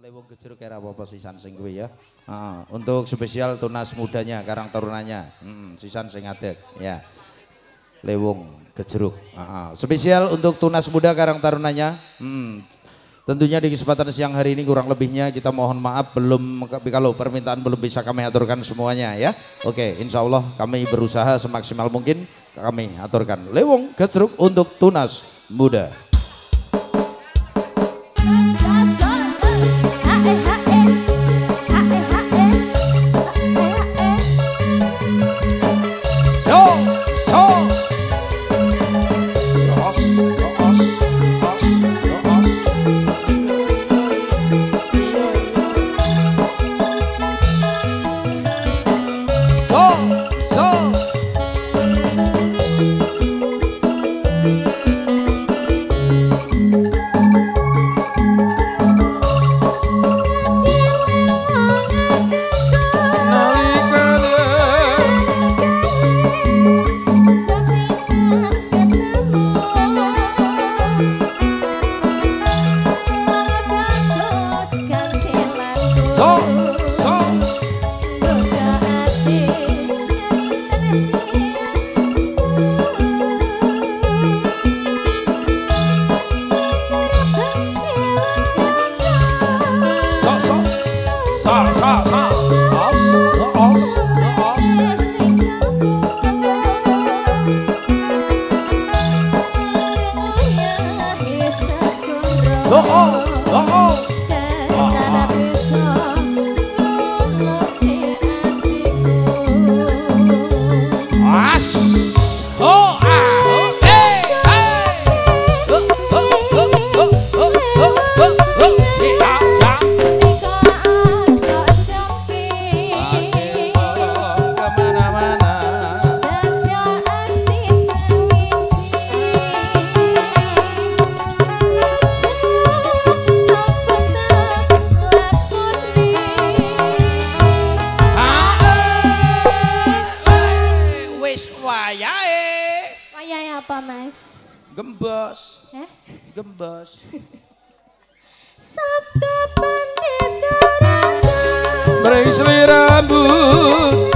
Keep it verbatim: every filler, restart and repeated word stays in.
Lewung Gejruk kira apa-apa sisan sing kuwi ya. Uh, untuk spesial tunas mudanya, karang tarunanya. Hmm, sisan sing adet ya. Lewung Gejruk. Uh, spesial untuk tunas muda karang tarunanya. Hmm, tentunya di kesempatan siang hari ini kurang lebihnya kita mohon maaf belum kalau permintaan belum bisa kami aturkan semuanya ya. Oke, insya Allah kami berusaha semaksimal mungkin kami aturkan. Lewung Gejruk untuk tunas muda. Apa mas? Gembos. Eh? Gembos. Sabda pandita rangga Merengsli rambut